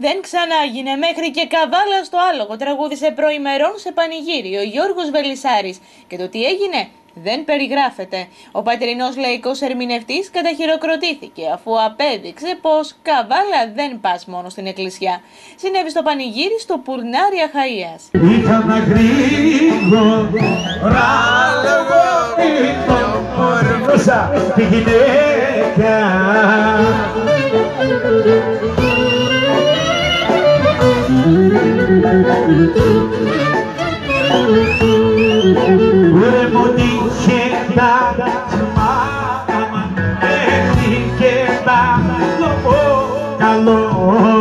Δεν ξανάγινε, μέχρι και καβάλα στο άλογο τραγούδισε προημερών σε πανηγύρι ο Γιώργος Βελισσάρης και το τι έγινε δεν περιγράφεται. Ο πατερινός λαϊκός ερμηνευτής καταχειροκροτήθηκε αφού απέδειξε πως καβάλα δεν πας μόνο στην εκκλησιά. Συνέβη στο πανηγύρι στο Πουρνάρι Αχαΐας. Είχα να γρήγορα λόγω τον πορνούσα τη γυναίκα. Ουρε μου τύχε τα τσμάτα, έτυχε τα καλό.